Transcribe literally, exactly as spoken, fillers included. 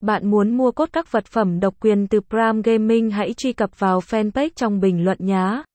Bạn muốn mua cốt các vật phẩm độc quyền từ Prime Gaming, hãy truy cập vào fanpage trong bình luận nhé.